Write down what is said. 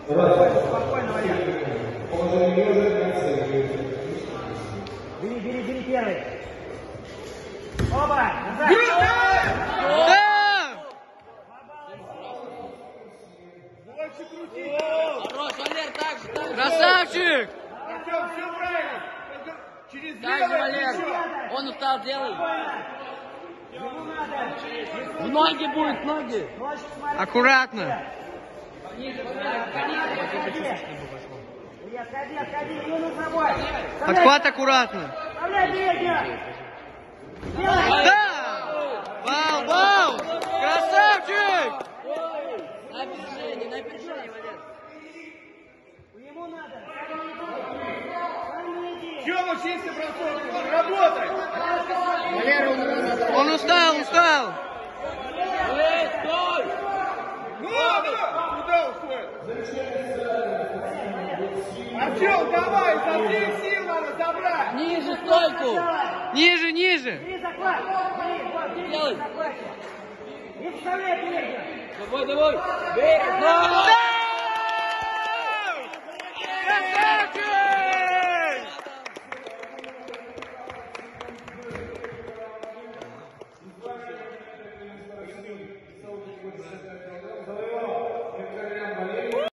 Спокойно, Валер. Бери первый. Оба! Больше крути! Хорош, Валер, так же. Красавчик! Артем, все правильно! Через Так же, левое Валер. плечо! Он устал, делай. Ему надо. В ноги будет, в ноги. Ножки смотри. Аккуратно. Ниже, Валер, Отходи, Юну с собой. Подхват аккуратно. Вставляй переднюю. Да! Вау, вау! Красавчик! на опережение, Валер. Ему надо. Тёма, чисто бросок! Работай! Он устал! Ну! Куда уходит? Артем, давай! За всех сил надо забрать! Ниже стойку. Ниже, ниже! Бери захват. Бери Делай. захват. И вставляй переднюю. Давай. Бей.